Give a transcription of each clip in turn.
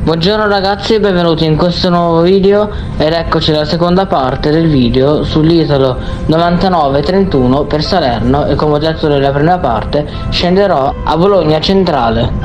Buongiorno ragazzi, benvenuti in questo nuovo video ed eccoci alla seconda parte del video sull'Isalo 9931 per Salerno e come ho detto nella prima parte scenderò a Bologna Centrale.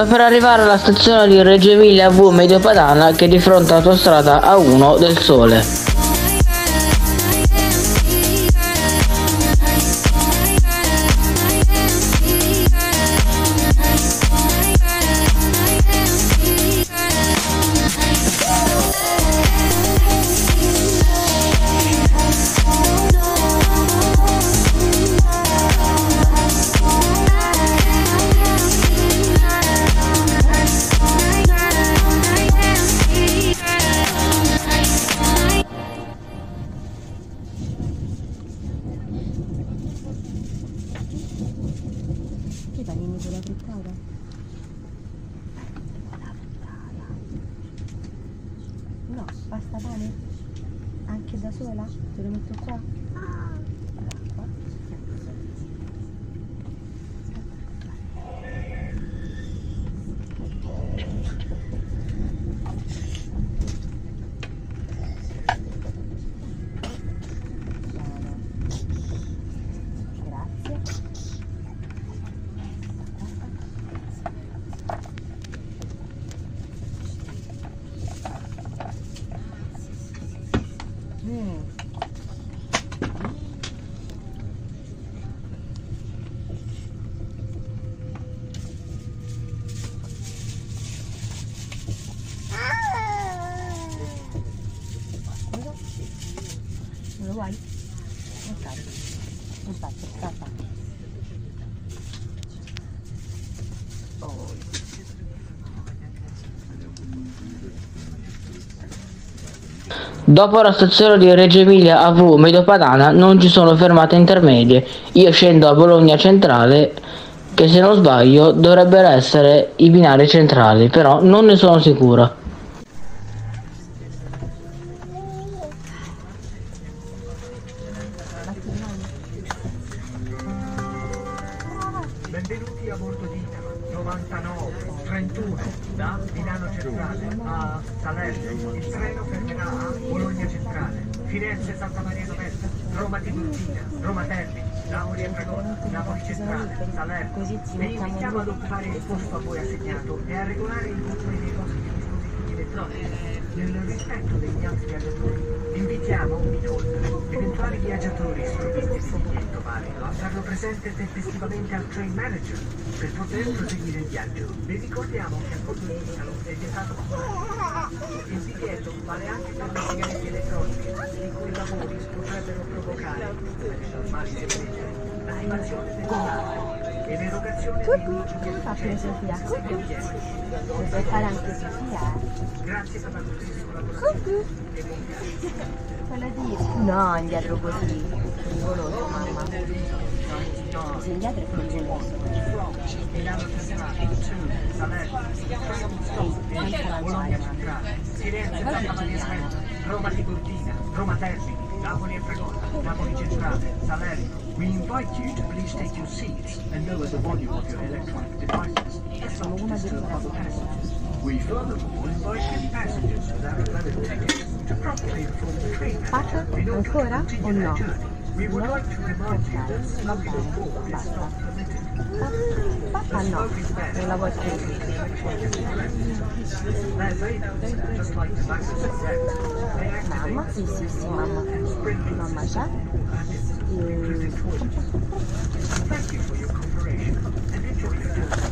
Sto per arrivare alla stazione di Reggio Emilia V Medio Padana, che è di fronte all'autostrada A1 del Sole. I panini con la frittata? No, pasta pane? Anche da sola? Te lo metto qua? L'acqua. Non lo vuoi? Ok, infatti, aspetta. Dopo la stazione di Reggio Emilia AV Medio Padana non ci sono fermate intermedie. Io scendo a Bologna Centrale, che se non sbaglio dovrebbero essere i binari centrali, però non ne sono sicuro. Benvenuti a bordo di 9931 da Milano Centrale a Salerno. Il treno fermerà a Bologna Centrale, Firenze Santa Maria Novella, Roma Tiburtina, Roma Termini, Napoli Afragola, Napoli Centrale, Salerno. Vi invitiamo ad occupare il posto a voi assegnato e a regolare il controllo dei vostri dispositivi elettronici. Nel rispetto degli altri viaggiatori, invitiamo inoltre eventuali viaggiatori sprovvisti di biglietto valido a farlo presente tempestivamente al train manager per poter proseguire il viaggio. Vi ricordiamo che a bordo di scalo è vietato fumare. Il biglietto vale anche per le sigarette elettroniche, i cui lavori potrebbero provocare, mali l'attivazione del comando e l'erogazione di Come fa filosofia? Lo sai fare anche Sofia? Grazie per la cortesia collaborazione e buon viaggio. Quella di... No, indietro così. Pericoloso, mamma. No, se indietro è pericoloso. Milano Centrale, Salerno, Bologna Centrale, Firenze Santa Maria Novella, Roma Tiburtina, Roma Termini, Napoli Afragola, Napoli Centrale, Salerno. We invite you to please take your seats and lower the volume of your electronic devices. This will not disturb other passengers. We furthermore invite any passengers without a valid ticket to promptly inform the train manager in order to continue their journey. We would like to remind you that smoking on board is not permitted. Ah no, non la vuoi più. Their vapors, just like tobacco cigarettes, they activate Mamma? Sì, sì, sì, mamma. Mamma c'è? Thank you for your cooperation and enjoy your journey.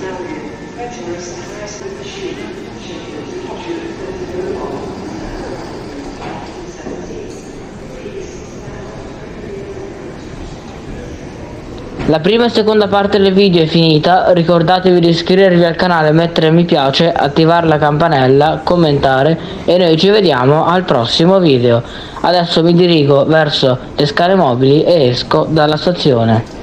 La prima e seconda parte del video è finita, ricordatevi di iscrivervi al canale, mettere mi piace, attivare la campanella, commentare e noi ci vediamo al prossimo video. Adesso mi dirigo verso le scale mobili e esco dalla stazione.